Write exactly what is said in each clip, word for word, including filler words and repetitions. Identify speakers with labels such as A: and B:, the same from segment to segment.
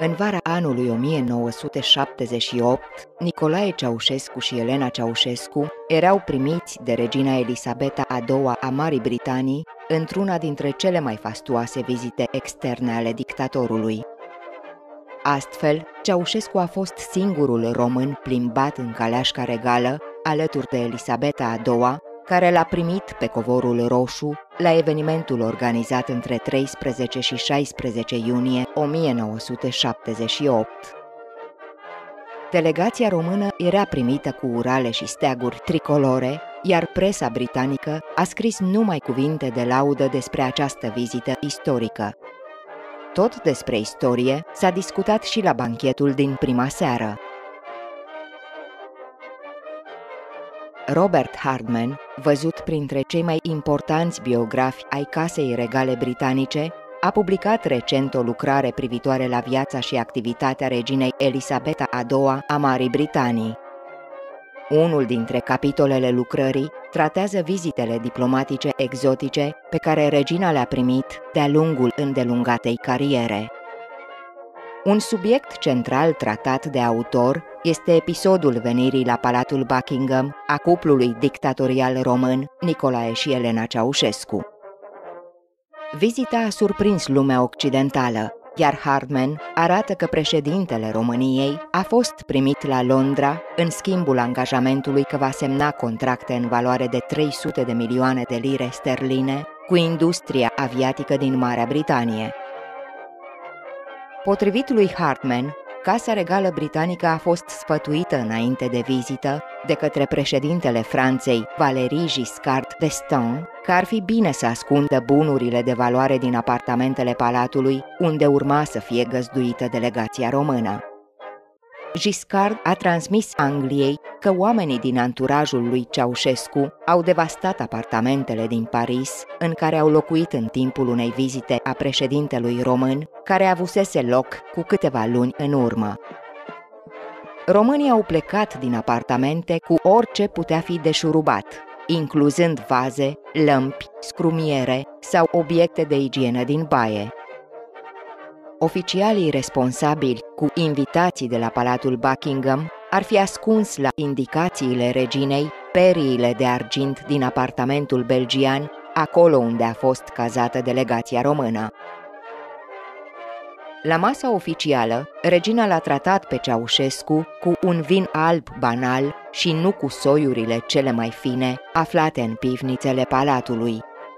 A: În vara anului o mie nouă sute șaptezeci și opt, Nicolae Ceaușescu și Elena Ceaușescu erau primiți de regina Elisabeta a doua a Marii Britanii într-una dintre cele mai fastuoase vizite externe ale dictatorului. Astfel, Ceaușescu a fost singurul român plimbat în caleașca regală, alături de Elisabeta a doua, care l-a primit pe Covorul Roșu la evenimentul organizat între treisprezece și șaisprezece iunie o mie nouă sute șaptezeci și opt. Delegația română era primită cu urale și steaguri tricolore, iar presa britanică a scris numai cuvinte de laudă despre această vizită istorică. Tot despre istorie s-a discutat și la banchetul din prima seară. Robert Hardman, văzut printre cei mai importanți biografi ai Casei Regale Britanice, a publicat recent o lucrare privitoare la viața și activitatea reginei Elisabeta a doua a Marii Britanii. Unul dintre capitolele lucrării tratează vizitele diplomatice exotice pe care regina le-a primit de-a lungul îndelungatei cariere. Un subiect central tratat de autor este episodul venirii la Palatul Buckingham a cuplului dictatorial român Nicolae și Elena Ceaușescu. Vizita a surprins lumea occidentală, iar Hardman arată că președintele României a fost primit la Londra în schimbul angajamentului că va semna contracte în valoare de trei sute de milioane de lire sterline cu industria aviatică din Marea Britanie. Potrivit lui Hardman, Casa Regală Britanică a fost sfătuită înainte de vizită de către președintele Franței, Valéry Giscard d'Estaing, că ar fi bine să ascundă bunurile de valoare din apartamentele palatului, unde urma să fie găzduită delegația română. Giscard a transmis Angliei că oamenii din anturajul lui Ceaușescu au devastat apartamentele din Paris, în care au locuit în timpul unei vizite a președintelui român, care avusese loc cu câteva luni în urmă. Românii au plecat din apartamente cu orice putea fi deșurubat, incluzând vaze, lămpi, scrumiere sau obiecte de igienă din baie. Oficialii responsabili cu invitații de la Palatul Buckingham ar fi ascuns la indicațiile reginei periile de argint din apartamentul belgian, acolo unde a fost cazată delegația română. La masa oficială, regina l-a tratat pe Ceaușescu cu un vin alb banal și nu cu soiurile cele mai fine aflate în pivnițele palatului.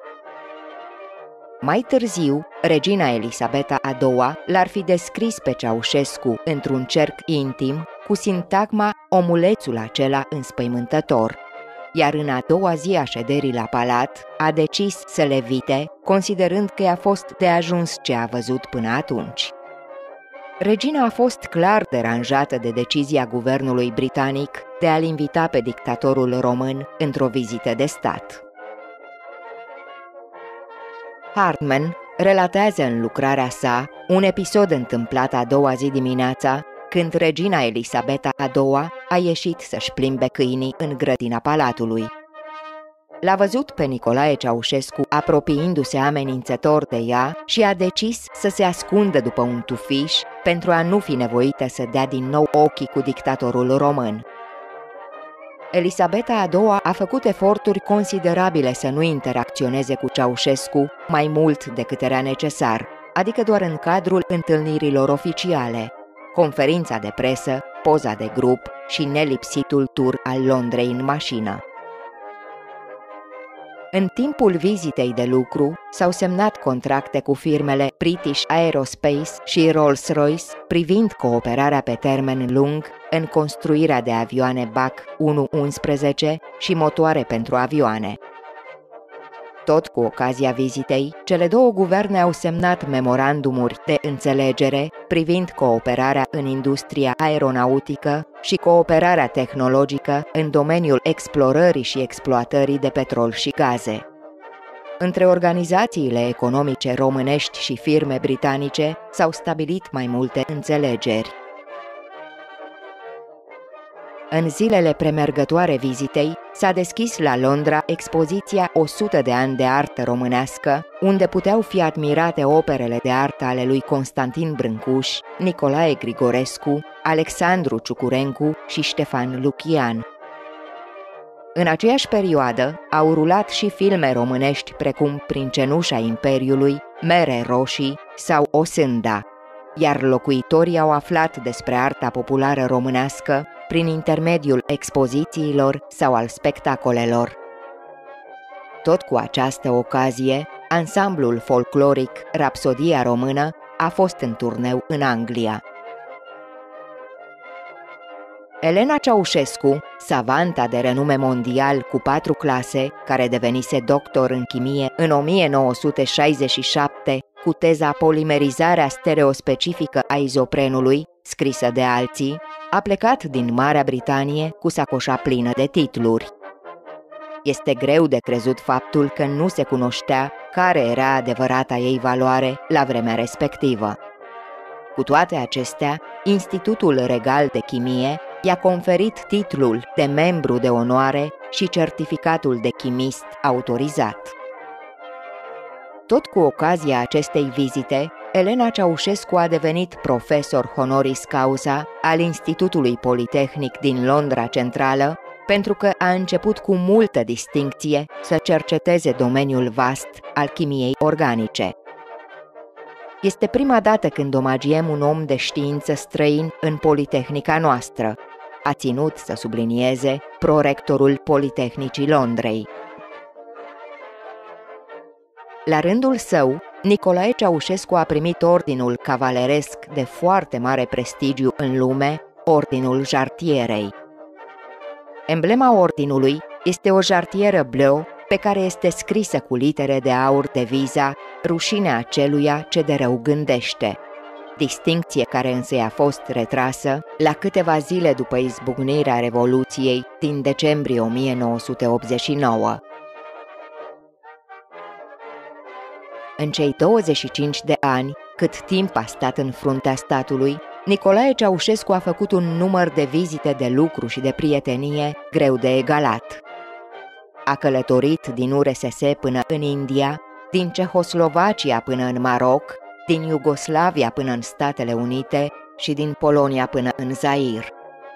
A: Mai târziu, regina Elisabeta a doua l-ar fi descris pe Ceaușescu într-un cerc intim cu sintagma omulețul acela înspăimântător, iar în a doua zi a șederii la palat a decis să le evite, considerând că i-a fost de ajuns ce a văzut până atunci. Regina a fost clar deranjată de decizia guvernului britanic de a-l invita pe dictatorul român într-o vizită de stat. Hardman relatează în lucrarea sa un episod întâmplat a doua zi dimineața, când regina Elisabeta a doua a ieșit să-și plimbe câinii în grădina palatului. L-a văzut pe Nicolae Ceaușescu apropiindu-se amenințător de ea și a decis să se ascundă după un tufiș pentru a nu fi nevoită să dea din nou ochii cu dictatorul român. Elisabeta a doua a făcut eforturi considerabile să nu interacționeze cu Ceaușescu mai mult decât era necesar, adică doar în cadrul întâlnirilor oficiale, conferința de presă, poza de grup și nelipsitul tur al Londrei în mașină. În timpul vizitei de lucru s-au semnat contracte cu firmele British Aerospace și Rolls-Royce privind cooperarea pe termen lung în construirea de avioane B A C unu unsprezece și motoare pentru avioane. Tot cu ocazia vizitei, cele două guverne au semnat memorandumuri de înțelegere privind cooperarea în industria aeronautică și cooperarea tehnologică în domeniul explorării și exploatării de petrol și gaze. Între organizațiile economice românești și firme britanice s-au stabilit mai multe înțelegeri. În zilele premergătoare vizitei, s-a deschis la Londra expoziția o sută de ani de artă românească, unde puteau fi admirate operele de artă ale lui Constantin Brâncuș, Nicolae Grigorescu, Alexandru Ciucurencu și Ștefan Lucian. În aceeași perioadă au rulat și filme românești precum Prin cenușa Imperiului, Mere roșii sau Osânda, iar locuitorii au aflat despre arta populară românească prin intermediul expozițiilor sau al spectacolelor. Tot cu această ocazie, ansamblul folcloric Rapsodia Română a fost în turneu în Anglia. Elena Ceaușescu, savanta de renume mondial cu patru clase, care devenise doctor în chimie în o mie nouă sute șaizeci și șapte cu teza Polimerizarea stereospecifică a izoprenului, scrisă de alții, a plecat din Marea Britanie cu sacoșa plină de titluri. Este greu de crezut faptul că nu se cunoștea care era adevărata ei valoare la vremea respectivă. Cu toate acestea, Institutul Regal de Chimie i-a conferit titlul de membru de onoare și certificatul de chimist autorizat. Tot cu ocazia acestei vizite, Elena Ceaușescu a devenit profesor honoris causa al Institutului Politehnic din Londra Centrală, pentru că a început cu multă distincție să cerceteze domeniul vast al chimiei organice. Este prima dată când omagiem un om de știință străin în Politehnica noastră, a ținut să sublinieze prorectorul Politehnicii Londrei. La rândul său, Nicolae Ceaușescu a primit ordinul cavaleresc de foarte mare prestigiu în lume, Ordinul Jartierei. Emblema ordinului este o jartieră bleu pe care este scrisă cu litere de aur deviza "Rușinea aceluia ce de rău gândește", distincție care însă i-a fost retrasă la câteva zile după izbucnirea Revoluției din decembrie o mie nouă sute optzeci și nouă. În cei douăzeci și cinci de ani, cât timp a stat în fruntea statului, Nicolae Ceaușescu a făcut un număr de vizite de lucru și de prietenie greu de egalat. A călătorit din U R S S până în India, din Cehoslovacia până în Maroc, din Iugoslavia până în Statele Unite și din Polonia până în Zair.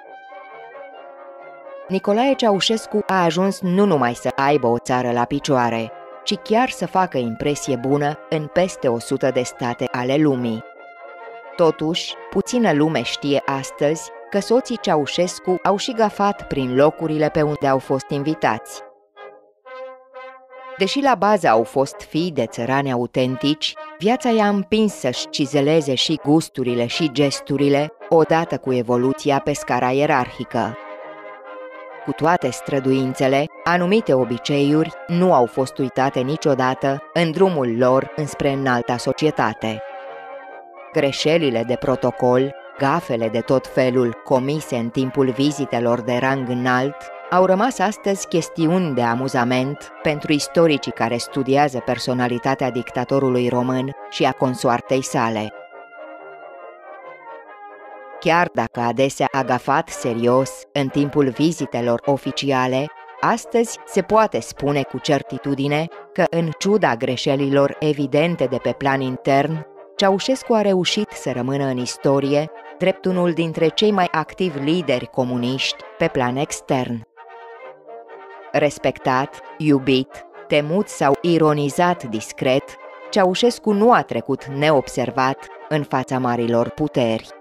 A: Nicolae Ceaușescu a ajuns nu numai să aibă o țară la picioare, ci chiar să facă impresie bună în peste o sută de state ale lumii. Totuși, puțină lume știe astăzi că soții Ceaușescu au și gafat prin locurile pe unde au fost invitați. Deși la bază au fost fii de țărani autentici, viața i-a împins să-și cizeleze și gusturile și gesturile odată cu evoluția pe scara ierarhică. Cu toate străduințele, anumite obiceiuri nu au fost uitate niciodată în drumul lor înspre înalta societate. Greșelile de protocol, gafele de tot felul comise în timpul vizitelor de rang înalt, au rămas astăzi chestiuni de amuzament pentru istoricii care studiază personalitatea dictatorului român și a consoartei sale. Chiar dacă adesea a gafat serios în timpul vizitelor oficiale, astăzi se poate spune cu certitudine că, în ciuda greșelilor evidente de pe plan intern, Ceaușescu a reușit să rămână în istorie drept unul dintre cei mai activi lideri comuniști pe plan extern. Respectat, iubit, temut sau ironizat discret, Ceaușescu nu a trecut neobservat în fața marilor puteri.